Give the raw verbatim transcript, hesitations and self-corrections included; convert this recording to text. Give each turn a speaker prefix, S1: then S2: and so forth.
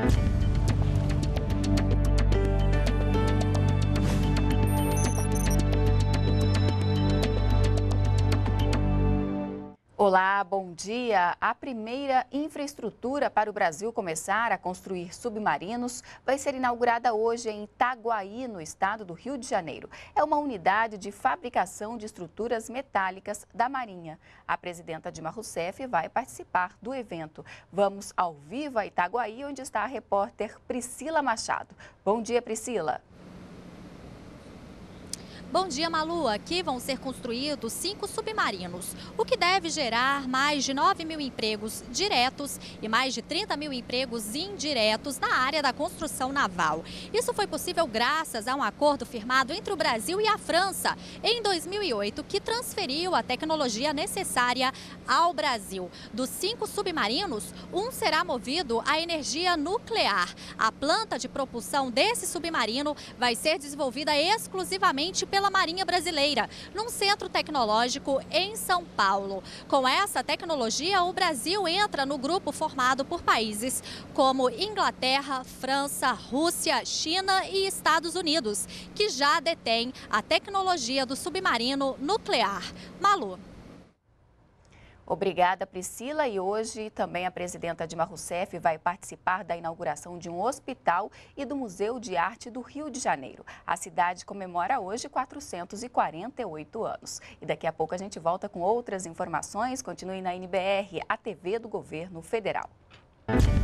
S1: Olá, bom dia. A primeira infraestrutura para o Brasil começar a construir submarinos vai ser inaugurada hoje em Itaguaí, no estado do Rio de Janeiro. É uma unidade de fabricação de estruturas metálicas da Marinha. A presidenta Dilma Rousseff vai participar do evento. Vamos ao vivo a Itaguaí, onde está a repórter Priscila Machado. Bom dia, Priscila.
S2: Bom dia, Malu. Aqui vão ser construídos cinco submarinos, o que deve gerar mais de nove mil empregos diretos e mais de trinta mil empregos indiretos na área da construção naval. Isso foi possível graças a um acordo firmado entre o Brasil e a França em dois mil e oito, que transferiu a tecnologia necessária ao Brasil. Dos cinco submarinos, um será movido a energia nuclear. A planta de propulsão desse submarino vai ser desenvolvida exclusivamente pela pela Marinha Brasileira, num centro tecnológico em São Paulo. Com essa tecnologia, o Brasil entra no grupo formado por países como Inglaterra, França, Rússia, China e Estados Unidos, que já detêm a tecnologia do submarino nuclear. Malu.
S1: Obrigada, Priscila. E hoje também a presidenta Dilma Rousseff vai participar da inauguração de um hospital e do Museu de Arte do Rio de Janeiro. A cidade comemora hoje quatrocentos e quarenta e oito anos. E daqui a pouco a gente volta com outras informações. Continue na N B R, a T V do Governo Federal.